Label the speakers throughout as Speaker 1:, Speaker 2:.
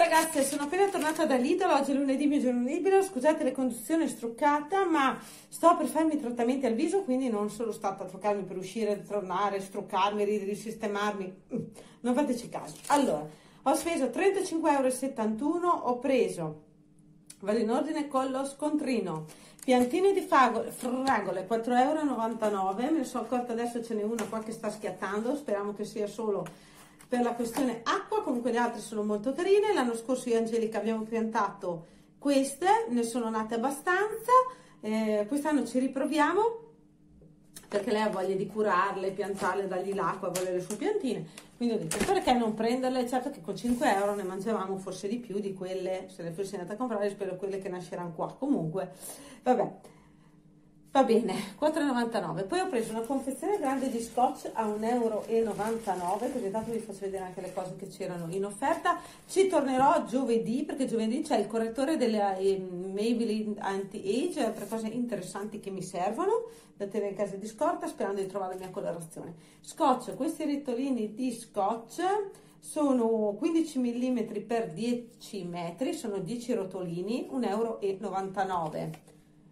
Speaker 1: ragazze, sono appena tornata da Lidl, oggi è lunedì, mio giorno libero, scusate le conduzione struccata, ma sto per farmi i trattamenti al viso, quindi non sono stata a truccarmi per uscire, tornare, struccarmi, risistemarmi, non fateci caso. Allora, ho speso 35,71 €, ho preso, vado in ordine con lo scontrino, piantine di fragole, 4,99 €, me ne sono accorta adesso, ce n'è una qua che sta schiattando, speriamo che sia solo per la questione acqua, comunque le altre sono molto carine. L'anno scorso io e Angelica abbiamo piantato queste, ne sono nate abbastanza, quest'anno ci riproviamo perché lei ha voglia di curarle, piantarle, dargli l'acqua, vuole le sue piantine, quindi ho detto perché non prenderle. Certo che con 5 € ne mangiavamo forse di più di quelle, se le fossi andata a comprare, spero quelle che nasceranno qua. Comunque vabbè, va bene, 4,99 €. Poi ho preso una confezione grande di scotch a 1,99 €, così tanto vi faccio vedere anche le cose che c'erano in offerta. Ci tornerò giovedì, perché giovedì c'è il correttore delle Maybelline Anti-Age, per cose interessanti che mi servono da tenere in casa di scorta, sperando di trovare la mia colorazione. Scotch, questi ritolini di scotch sono 15 mm per 10 metri, sono 10 rotolini, 1,99 €.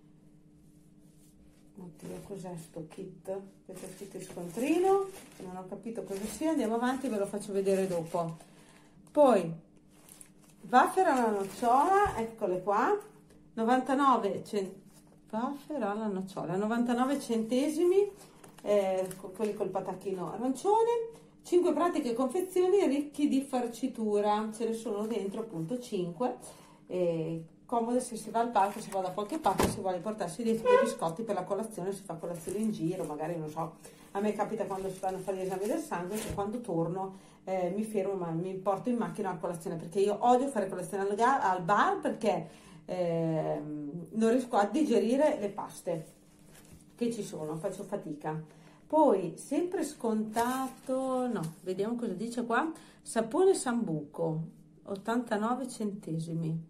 Speaker 1: Oddio, cos'è sto kit? Questo è tutto il scontrino, non ho capito cosa sia, andiamo avanti, ve lo faccio vedere dopo. Poi wafer alla nocciola, eccole qua, 99 wafer alla nocciola, 99 centesimi, quelli col patacchino arancione, 5 pratiche confezioni ricchi di farcitura, ce ne sono dentro appunto 5, comode se si va al parco, se va da qualche parte, si vuole portarsi dietro dei biscotti per la colazione, si fa colazione in giro, magari non so, a me capita quando si vanno a fare gli esami del sangue che quando torno mi fermo, ma mi porto in macchina a colazione, perché io odio fare colazione al bar, perché non riesco a digerire le paste che ci sono, faccio fatica. Poi sempre scontato, no, vediamo cosa dice qua, sapone Sambuco 89 centesimi.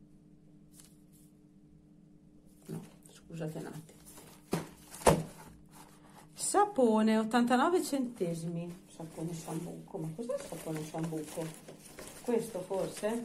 Speaker 1: Scusate un attimo, sapone 89 centesimi, sapone Sambuco, ma cos'è il sapone Sambuco? Questo forse?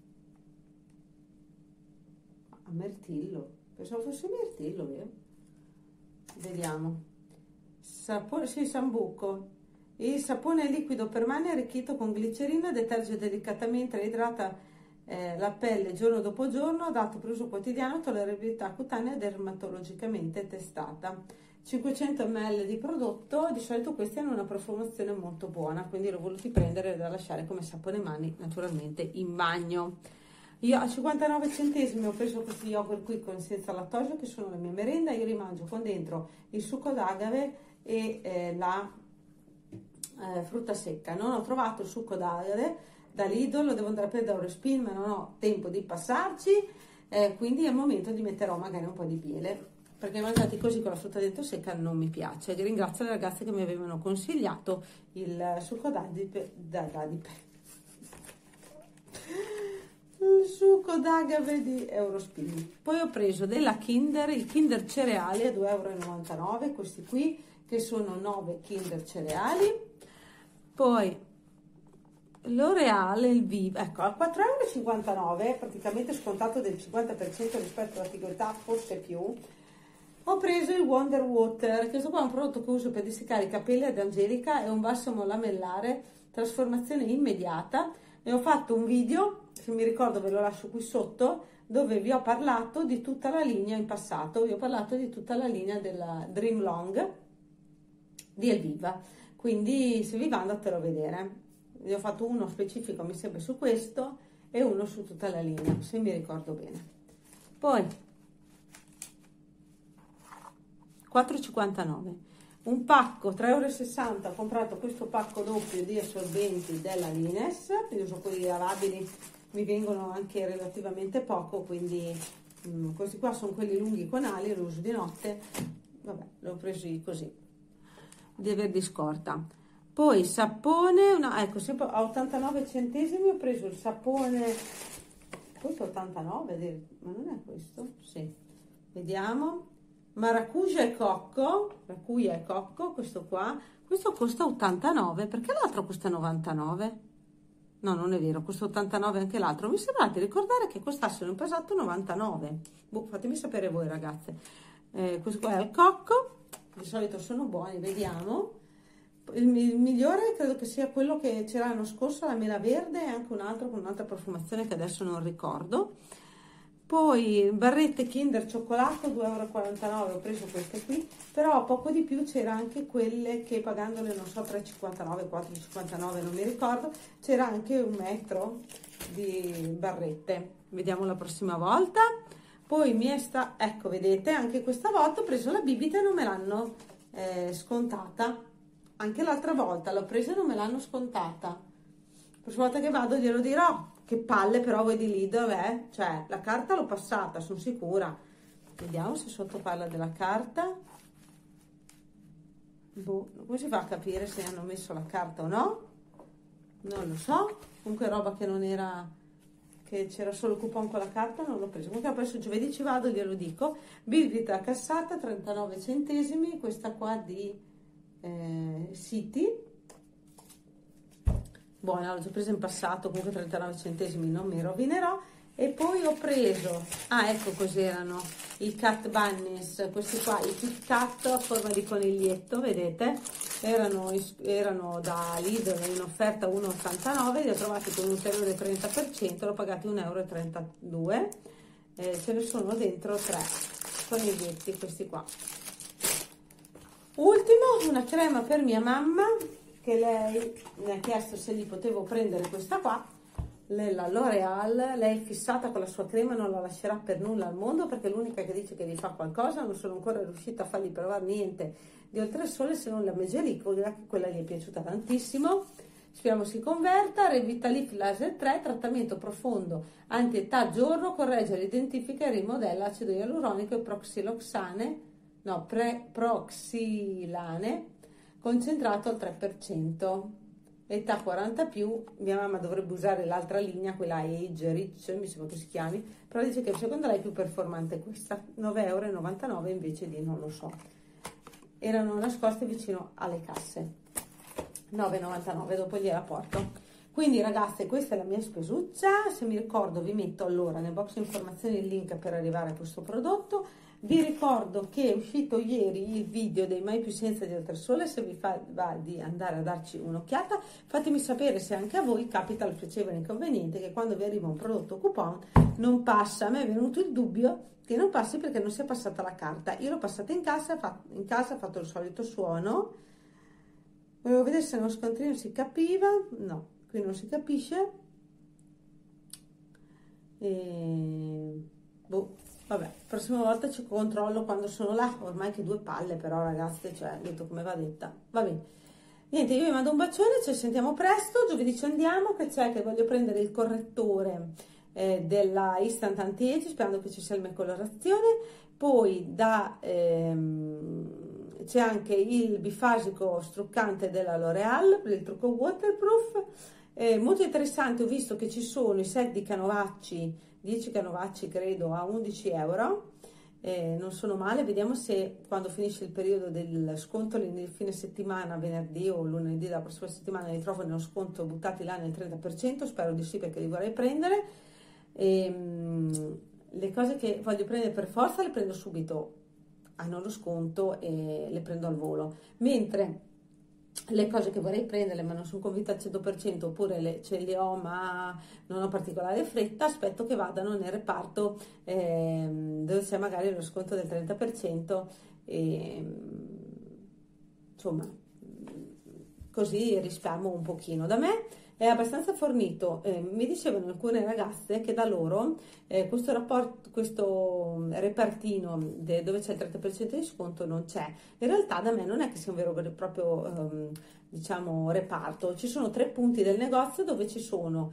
Speaker 1: A mirtillo, pensavo fosse mirtillo, vero? Vediamo, sapone, sì, Sambuco, il sapone liquido per mani arricchito con glicerina, deterge delicatamente e idrata la pelle giorno dopo giorno, adatto per uso quotidiano, tollerabilità cutanea dermatologicamente testata. 500 ml di prodotto, di solito questi hanno una profumazione molto buona, quindi l'ho voluti prendere da lasciare come sapone mani naturalmente in bagno. Io a 59 centesimi ho preso questi yogurt qui con senza lattosio, che sono la mia merenda. Io li mangio con dentro il succo d'agave e la frutta secca. Non ho trovato il succo d'agave da Lidl, lo devo andare a prendere da Eurospin, ma non ho tempo di passarci, quindi è il momento di metterò magari un po' di miele, perché mangiati così con la frutta dentro secca non mi piace. Ringrazio le ragazze che mi avevano consigliato il succo il succo d'agave di Eurospin. Poi ho preso della Kinder, il Kinder cereali a 2,99 €, questi qui che sono 9 Kinder cereali. Poi L'Oreal, il Viva, ecco, a 4,59 €, praticamente scontato del 50% rispetto all'antichità, forse più. Ho preso il Wonder Water, questo qua è un prodotto che uso per diseccare i capelli ad Angelica, è un balsamo lamellare, trasformazione immediata, e ho fatto un video, se mi ricordo ve lo lascio qui sotto, dove vi ho parlato di tutta la linea in passato, vi ho parlato di tutta la linea della Dream Long di Elviva, quindi se vi va andatelo a vedere. Ne ho fatto uno specifico, mi sembra, su questo e uno su tutta la linea, se mi ricordo bene. Poi 4,59 €, un pacco 3,60 €, ho comprato questo pacco doppio di assorbenti della Lines, io uso quelli lavabili, mi vengono anche relativamente poco, quindi questi qua sono quelli lunghi con ali, li uso di notte, vabbè, l'ho presi così, di aver di scorta. Poi sapone, ecco, sempre a 89 centesimi ho preso il sapone, questo 89, ma non è questo? Sì, vediamo, maracuja e cocco, questo qua, questo costa 89, perché l'altro costa 99? no, non è vero, costa 89 anche l'altro, mi sembra di ricordare che costassero in passato 99, boh, fatemi sapere voi ragazze. Questo qua è il cocco, di solito sono buoni, vediamo. Il migliore credo che sia quello che c'era l'anno scorso, la mela verde, e anche un altro con un'altra profumazione che adesso non ricordo. Poi barrette Kinder cioccolato 2,49 €, ho preso queste qui, però poco di più c'era anche quelle che pagandole non so 3,59, 4,59, non mi ricordo, c'era anche un metro di barrette. Vediamo la prossima volta. Poi ecco, vedete, anche questa volta ho preso la bibita e non me l'hanno scontata. Anche l'altra volta l'ho presa e non me l'hanno scontata. La prossima volta che vado glielo dirò. Che palle però voi di Lidl, cioè la carta l'ho passata, sono sicura. Vediamo se sotto parla della carta. Boh, come si fa a capire se hanno messo la carta o no? Non lo so. Comunque roba che non era, che c'era solo il coupon con la carta, non l'ho preso. Comunque adesso giovedì ci vado, glielo dico. Bibita cassata 39 centesimi, questa qua di City. Buona, l'ho già presa in passato, comunque 39 centesimi, non mi rovinerò. E poi ho preso, ecco cos'erano i cat bunnies, questi qua, i Kit Kat a forma di coniglietto, vedete? Erano da Lidl in offerta 1,89, li ho trovati con un ulteriore 30%, l'ho pagati 1,32 €, ce ne sono dentro 3 coniglietti, questi qua. Ultimo, una crema per mia mamma, che lei mi ha chiesto se gli potevo prendere questa qua, la L'Oreal. Lei è fissata con la sua crema, non la lascerà per nulla al mondo, perché è l'unica che dice che gli fa qualcosa. Non sono ancora riuscita a fargli provare niente di Oltresole se non la Megerico, quella gli è piaciuta tantissimo. Speriamo si converta. Revitalift Laser 3, trattamento profondo anti-età giorno, corregge, identifica e rimodella acido ialuronico e proxilane concentrato al 3%, età 40 più. Mia mamma dovrebbe usare l'altra linea, quella Age Rich, mi sembra che si chiami, però dice che secondo lei è più performante questa, 9,99 € invece di, non lo so, erano nascoste vicino alle casse, 9,99, dopo gliela porto. Quindi ragazze, questa è la mia spesuccia. Se mi ricordo vi metto allora nel box informazioni il link per arrivare a questo prodotto. Vi ricordo che è uscito ieri il video dei Mai più senza di Oltresole, se vi va di andare a darci un'occhiata. Fatemi sapere se anche a voi capita il piacevole inconveniente che quando vi arriva un prodotto coupon non passa. A me è venuto il dubbio che non passi perché non sia passata la carta. Io l'ho passata in casa, ha fatto il solito suono. Volevo vedere se nello scontrino si capiva. No, qui non si capisce. Boh, vabbè, prossima volta ci controllo quando sono là. Ormai che 2 palle però ragazze, cioè, detto come va detta. Va bene. Niente, io vi mando un bacione, ci sentiamo presto. Giovedì ci andiamo, che c'è che voglio prendere il correttore della Instant Anti-Age, sperando che ci sia la colorazione. Poi c'è anche il bifasico struccante della L'Oreal per il trucco waterproof. Molto interessante, ho visto che ci sono i set di canovacci, 10 canovacci credo a 11 €, non sono male. Vediamo se quando finisce il periodo del sconto, nel fine settimana, venerdì o lunedì della prossima settimana, li trovo nello sconto buttati là nel 30%, spero di sì perché li vorrei prendere. Le cose che voglio prendere per forza le prendo subito, hanno lo sconto e le prendo al volo, mentre le cose che vorrei prendere ma non sono convinta al 100%, oppure ce le ho ma non ho particolare fretta, aspetto che vadano nel reparto dove c'è magari lo sconto del 30%, insomma così risparmio un pochino. Da me è abbastanza fornito. Mi dicevano alcune ragazze che da loro questo repartino dove c'è il 30% di sconto non c'è. In realtà da me non è che sia un vero e proprio diciamo reparto. Ci sono 3 punti del negozio dove ci sono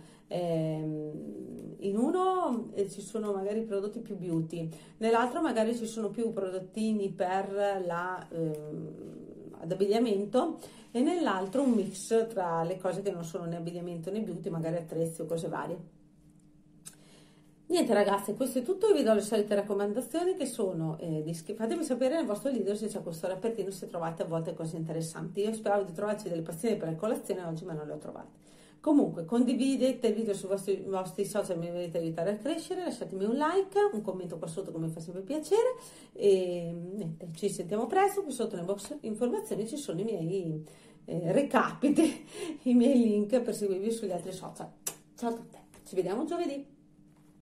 Speaker 1: in uno ci sono magari prodotti più beauty, nell'altro magari ci sono più prodottini per ad abbigliamento, e nell'altro un mix tra le cose che non sono né abbigliamento né beauty, magari attrezzi o cose varie. Niente ragazze, questo è tutto. Vi do le solite raccomandazioni che sono fatemi sapere nel vostro Lidl se c'è questo repertino, se trovate a volte cose interessanti. Io speravo di trovarci delle pastiere per la colazione oggi, ma non le ho trovate. Comunque, condividete il video sui vostri social, mi volete aiutare a crescere, lasciatemi un like, un commento qua sotto, come fa sempre piacere, e niente, ci sentiamo presto. Qui sotto nel box informazioni ci sono i miei recapiti, i miei link per seguirvi sugli altri social. Ciao a tutte, ci vediamo giovedì.